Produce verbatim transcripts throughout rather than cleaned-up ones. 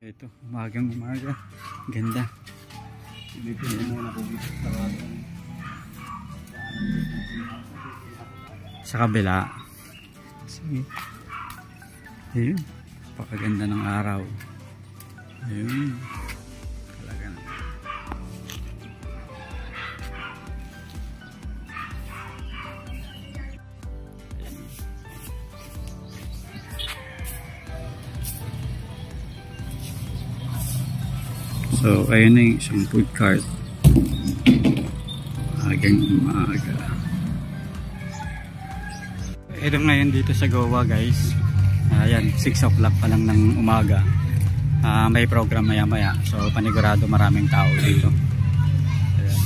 Ito, umagang umaga. Ganda. Sa kabila. Sige. Ayun. Pakaganda ng araw. Ayun. Talaga na. So, ayun na yung isang food cart. Agang umaga. Ito ngayon dito sa Goa, guys. Ayan, six o'clock pa lang ng umaga. Uh, may program maya maya. So, panigurado maraming tao dito. Ayan.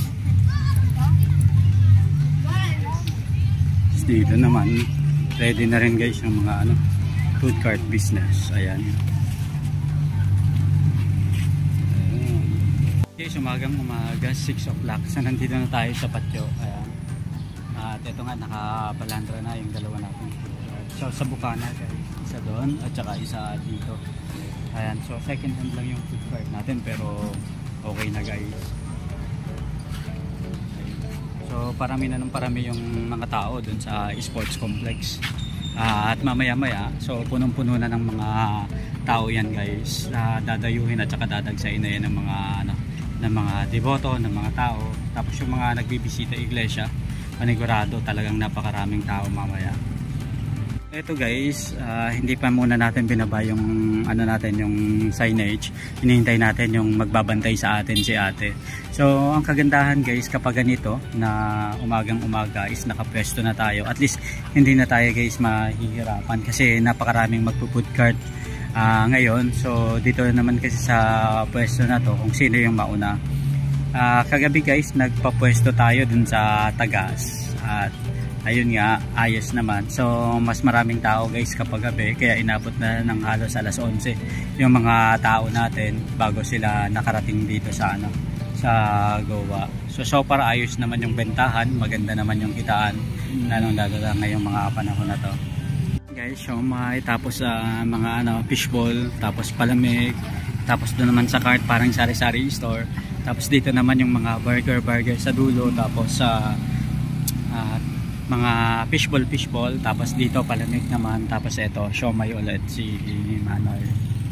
Dito naman, ready na rin guys yung mga ano, food cart business. Ayan. Guys, umagang umaga, six o'clock. So, nandito na tayo sa patio. Ayan. At ito nga, nakapalandra na yung dalawa natin. So, sa Bukana, guys. Isa doon, at saka isa dito. Ayan. So, second hand lang yung food cart natin, pero okay na, guys. So, parami na ng parami yung mga tao doon sa sports complex. Uh, at mamaya-maya, so, punong-puno na ng mga tao yan, guys. Uh, dadayuhin at saka dadagsayin na yan ng mga, ano, ng mga deboto, ng mga tao. Tapos yung mga nagbibisita iglesia, panigurado talagang napakaraming tao mamaya. Ito guys, uh, hindi pa muna natin binaba yung ano natin, yung signage. Hinihintay natin yung magbabantay sa atin si ate. So ang kagandahan guys, kapag ganito na umagang umaga is nakapwesto na tayo. At least hindi na tayo guys mahihirapan kasi napakaraming magpo-food cart Uh, ngayon. So dito naman kasi sa pwesto na to kung sino yung mauna. uh, Kagabi guys nagpa-pwesto tayo dun sa Tagas. At ayun nga, ayos naman. So mas maraming tao guys kapag gabi, kaya inabot na ng halos alas onse yung mga tao natin bago sila nakarating dito sa ano, sa Goa. So so para ayos naman yung bentahan, maganda naman yung kitaan, lalong lalo lang ngayong mga panahon na to guys. So may tapos uh, mga ano, fishball, tapos palamig, tapos doon naman sa cart parang sari-sari store, tapos dito naman yung mga burger burger sa dulo, tapos sa uh, uh, mga fishball fishball, tapos dito palamig naman, tapos ito siomay ulit si Manoy.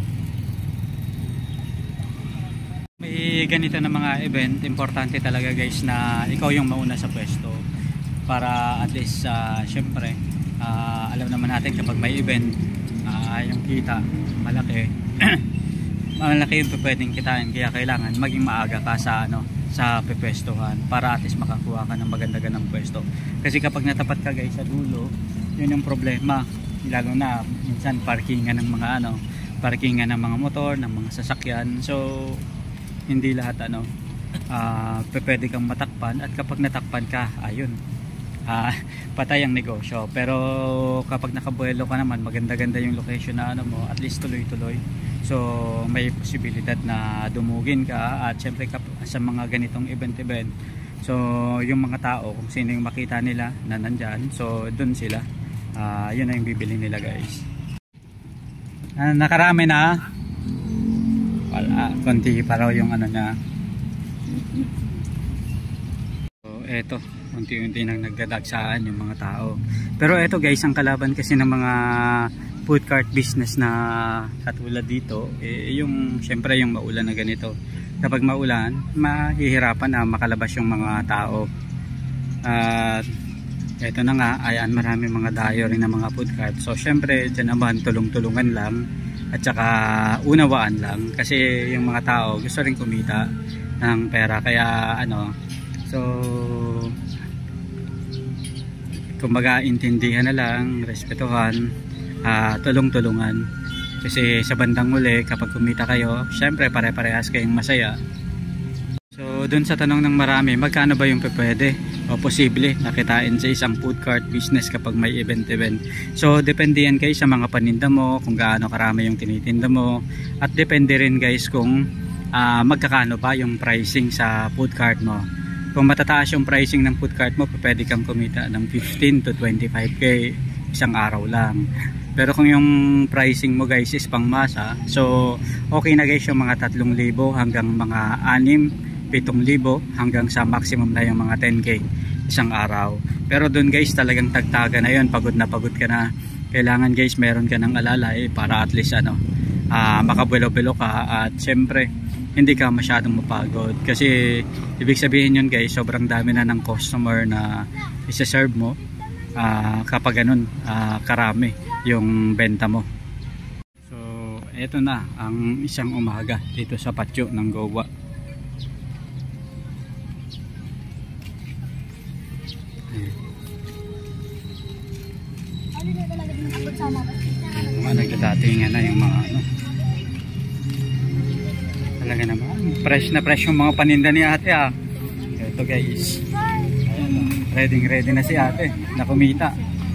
May ganito na mga event, importante talaga guys na ikaw yung mauna sa pwesto para at least uh, syempre Uh, alam naman natin kapag may event, uh, yung kita malaki malaki yung pwedeng kitain, kaya kailangan maging maaga ka sa ano, sa pepwestuhan para at least makakuha ka ng maganda-gandang pwesto. Kasi kapag natapat ka guys sa dulo, yun yung problema, lalo na minsan parkingan ng mga ano, parkingan ng mga motor, ng mga sasakyan. So hindi lahat ano, uh, pwede kang matakpan, at kapag natakpan ka, ayun, Uh, patay ang negosyo. Pero kapag nakabuelo ka naman, maganda-ganda yung location na ano mo, at least tuloy-tuloy. So may posibilidad na dumugin ka. At syempre sa mga ganitong event-event, so yung mga tao, kung sino yung makita nila na nandyan, so dun sila, uh, yun na yung bibili nila guys. uh, Nakarami na, wala, konti pa raw yung ano niya. So eto, unti-unti nang nagdadagsaan yung mga tao. Pero eto guys, ang kalaban kasi ng mga food cart business na katulad dito, eh, yung syempre yung maulan na ganito. Kapag maulan, mahihirapan na makalabas yung mga tao. At uh, eto na nga, ayan, marami mga dayo rin ng mga food cart. So syempre dyan naman tulong-tulungan lang at saka unawaan lang, kasi yung mga tao gusto rin kumita ng pera. Kaya ano, so kumbaga intindihan na lang, respetuhan, uh, tulong-tulungan. Kasi sa bandang uli, kapag kumita kayo, syempre pare-parehas kayong masaya. So dun sa tanong ng marami, magkano ba yung pwede o posible nakitain sa isang food cart business kapag may event-event? So depende yan guys sa mga paninda mo, kung gaano karami yung tinitinda mo, at depende rin guys kung uh, magkakano ba yung pricing sa food cart mo. Kung matataas yung pricing ng food cart mo, pwede kang kumita ng fifteen to twenty-five K isang araw lang. Pero kung yung pricing mo guys is pangmasa, so okay na guys yung mga tatlong libo hanggang mga anim, pitong libo hanggang sa maximum na yung mga ten K isang araw. Pero dun guys talagang tagtaga na yun, pagod na pagod ka na. Kailangan guys meron ka ng alalay para at least ano, uh, makabuelo-buelo ka at syempre hindi ka masyadong mapagod. Kasi ibig sabihin yun guys, sobrang dami na ng customer na isa-serve mo uh, kapag ganun uh, karami yung benta mo. So eto na ang isang umaga dito sa patio ng Goa. Mga nagdadatingan na yung mga ano, talaga naman fresh na fresh yung mga paninda ni ate ah. Ito guys, ayan, ready ready na si ate na kumita.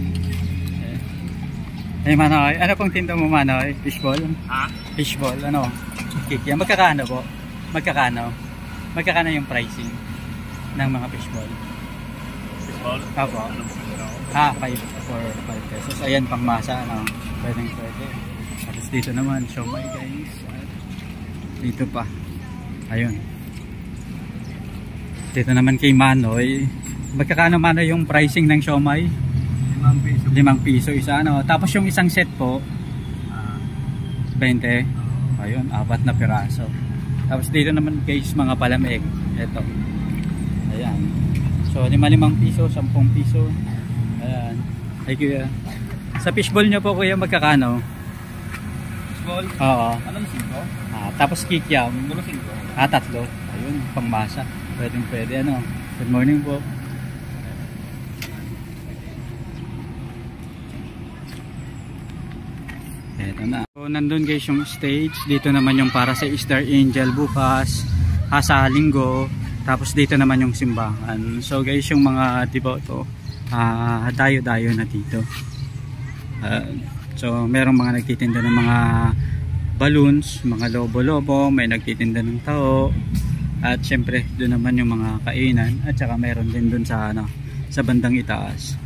Eh Manoy, ano pong tinda mo Manoy? Fishball? Ha? Fishball, ano? Kikya, magkakano po? Magkakano? Magkakano yung pricing ng mga fishball? Fishball? Apo. Ah, five for five pesos. Ayan, pang masa, ano? Pwedeng pwede. Tapos dito naman, siomay guys. At dito pa. Ayun. Dito naman kay Manoy. Magkakano Manoy yung pricing ng siomay? limang piso. limang piso isa, ano? Tapos yung isang set po, twenty. Ayun, apat na piraso. Tapos dito naman guys, mga palamig. Ito. Ayan. So, lima limang piso, sampung piso. Ayan. Ay kuya. Sa fishball nyo po kuya, magkakano? Fishball? Oo. Anong singko? Ah, tapos kikiam. Anong singko? Ah, tatlo. Ayun, pangmasa. Pwedeng pwede, ano? Good morning po. Eto na. So, nandun guys yung stage. Dito naman yung para sa Star Angel bukas. Ha, sa linggo. Tapos dito naman yung simbahan. So guys, yung mga devoto, uh, dayo-dayo na dito. Uh, so merong mga nagtitinda ng mga balloons, mga lobo-lobo. May nagtitinda ng tao. At syempre, doon naman yung mga kainan. At saka meron din doon sa, ano, sa bandang itaas.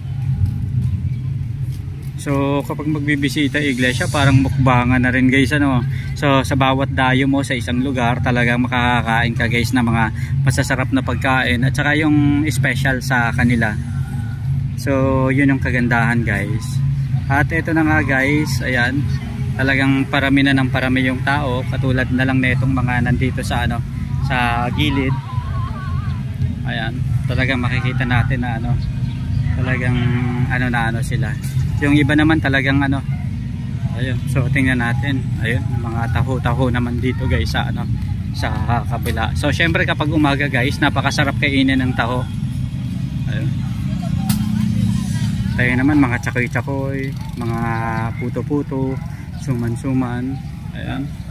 So kapag magbibisita iglesia, parang mukbangan na rin guys, ano. So sa bawat dayo mo sa isang lugar, talagang makakakain ka guys ng mga masasarap na pagkain at saka yung special sa kanila. So yun yung kagandahan guys. At ito na nga guys, ayan, talagang parami na ng parami yung tao, katulad na lang netong mga nandito sa ano, sa gilid. Ayan, talagang makikita natin na ano, talagang ano na ano sila. Yung iba naman talagang ano, ayun, so tingnan natin, ayun, mga taho-taho naman dito guys sa ano, sa kabila. So syempre kapag umaga guys, napakasarap kainin ng taho. Ayun. Tayo naman mga tsakoy-tsakoy, mga puto-puto, suman-suman. Ayan.